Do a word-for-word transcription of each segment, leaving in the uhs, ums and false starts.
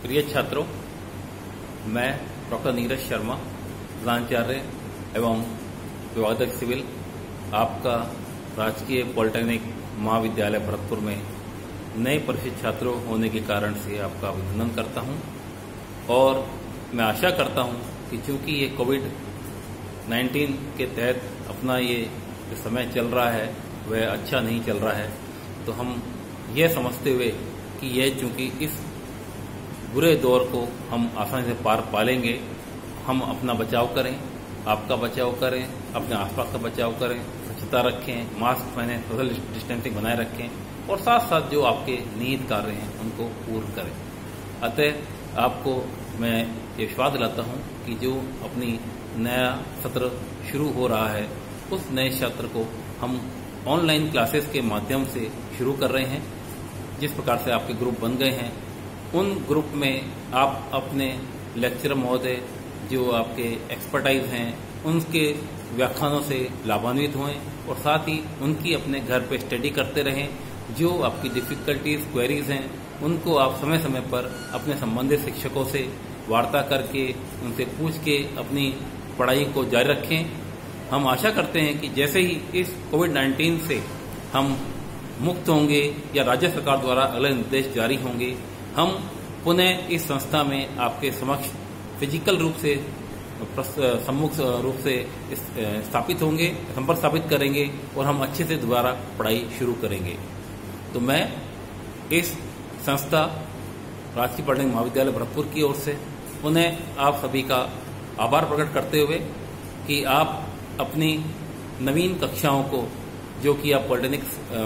प्रिय छात्रों, मैं डॉक्टर नीरज शर्मा, प्रधानाचार्य एवं विभागाध्यक्ष सिविल, आपका राजकीय पॉलिटेक्निक महाविद्यालय भरतपुर में नए परिचित छात्रों होने के कारण से आपका अभिनंदन करता हूं। और मैं आशा करता हूं कि चूंकि ये कोविड नाइन्टीन के तहत अपना ये जो समय चल रहा है वह अच्छा नहीं चल रहा है, तो हम यह समझते हुए कि यह चूंकि इस बुरे दौर को हम आसानी से पार पा लेंगे, हम अपना बचाव करें, आपका बचाव करें, अपने आसपास का बचाव करें, स्वच्छता रखें, मास्क पहनें, सोशल डिस्टेंसिंग बनाए रखें और साथ साथ जो आपके निहित कार्य हैं उनको पूर्ण करें। अतः आपको मैं ये विश्वास दिलाता हूं कि जो अपनी नया सत्र शुरू हो रहा है उस नए सत्र को हम ऑनलाइन क्लासेस के माध्यम से शुरू कर रहे हैं। जिस प्रकार से आपके ग्रुप बन गए हैं, उन ग्रुप में आप अपने लेक्चरर महोदय जो आपके एक्सपर्टाइज हैं उनके व्याख्यानों से लाभान्वित हों और साथ ही उनकी अपने घर पे स्टडी करते रहें। जो आपकी डिफिकल्टीज क्वेरीज हैं उनको आप समय समय पर अपने संबंधित शिक्षकों से वार्ता करके उनसे पूछ के अपनी पढ़ाई को जारी रखें। हम आशा करते हैं कि जैसे ही इस कोविड नाइन्टीन से हम मुक्त होंगे या राज्य सरकार द्वारा अगले निर्देश जारी होंगे, हम पुनः इस संस्था में आपके समक्ष फिजिकल रूप से सम्मुख रूप से स्थापित होंगे, संपर्क स्थापित करेंगे और हम अच्छे से दोबारा पढ़ाई शुरू करेंगे। तो मैं इस संस्था राजकीय पॉलिटेक्निक महाविद्यालय भरतपुर की ओर से पुनः आप सभी का आभार प्रकट करते हुए कि आप अपनी नवीन कक्षाओं को जो कि आप पॉलिटेक्निक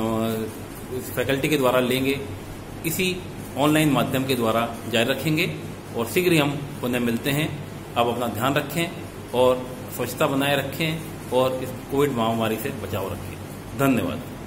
फैकल्टी के द्वारा लेंगे, इसी ऑनलाइन माध्यम के द्वारा जारी रखेंगे और शीघ्र ही हम पुनः मिलते हैं। आप अपना ध्यान रखें और स्वच्छता बनाए रखें और इस कोविड महामारी से बचाव रखें। धन्यवाद।